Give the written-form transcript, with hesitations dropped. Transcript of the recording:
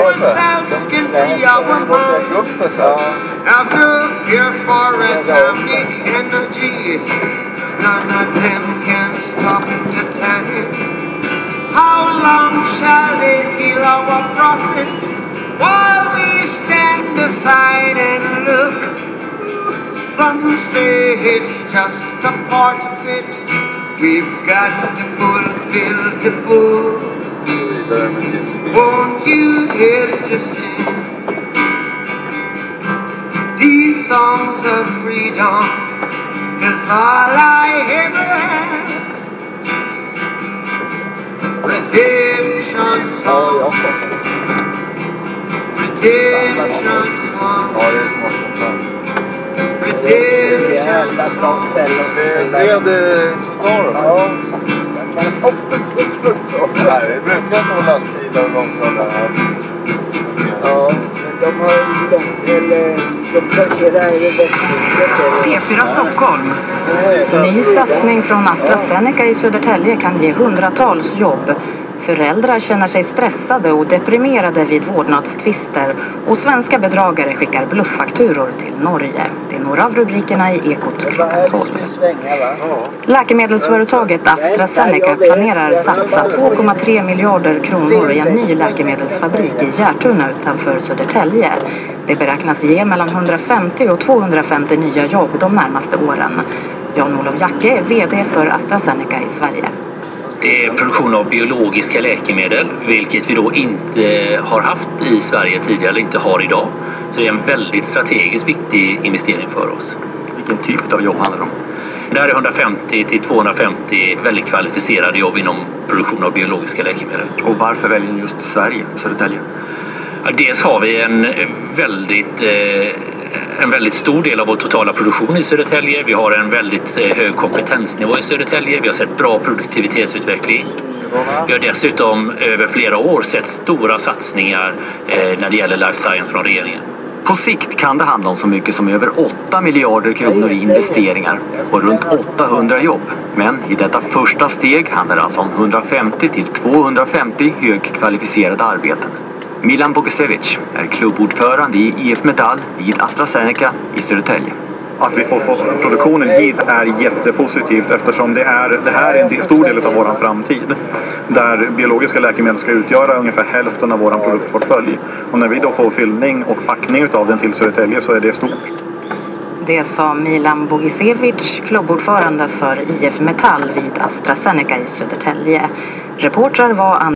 After fear for atomic energy, none of them can stop the time. How long shall they kill our prophets while we stand aside and look? Some say it's just a part of it. We've got to fulfill the book. Won't you hear to sing these songs of freedom? Is all I ever had. Redemption songs. Redemption songs. Redemption songs. Nej, det brukar inte vara lastbilar och långtradare. Ja, de parkerar P4 Stockholm. Ny satsning från AstraZeneca i Södertälje kan ge hundratals jobb. Föräldrar känner sig stressade och deprimerade vid vårdnadstvister och svenska bedragare skickar blufffakturor till Norge. Det är några av rubrikerna i Ekot klockan 12. Läkemedelsföretaget AstraZeneca planerar satsa 2,3 miljarder kronor i en ny läkemedelsfabrik i Järtuna utanför Södertälje. Det beräknas ge mellan 150 och 250 nya jobb de närmaste åren. Jan-Olof Jacke är vd för AstraZeneca i Sverige. Det är produktion av biologiska läkemedel, vilket vi då inte har haft i Sverige tidigare eller inte har idag. Så det är en väldigt strategiskt viktig investering för oss. Vilken typ av jobb handlar det om? Det här är 150 till 250 väldigt kvalificerade jobb inom produktion av biologiska läkemedel. Och varför väljer ni just Sverige, Södertälje? Ja, dels har vi en väldigt stor del av vår totala produktion i Södertälje. Vi har en väldigt hög kompetensnivå i Södertälje. Vi har sett bra produktivitetsutveckling. Vi har dessutom över flera år sett stora satsningar när det gäller life science från regeringen. På sikt kan det handla om så mycket som över 8 miljarder kronor i investeringar och runt 800 jobb. Men i detta första steg handlar det alltså om 150 till 250 högkvalificerade arbeten. Milan Bogisevic är klubbordförande i IF Metall vid AstraZeneca i Södertälje. Att vi får produktionen hit är jättepositivt eftersom det här är en stor del av vår framtid. Där biologiska läkemedel ska utgöra ungefär hälften av vår produktportfölj. Och när vi då får fyllning och packning av den till Södertälje så är det stort. Det sa Milan Bogisevic, klubbordförande för IF Metall vid AstraZeneca i Södertälje. Reportrar var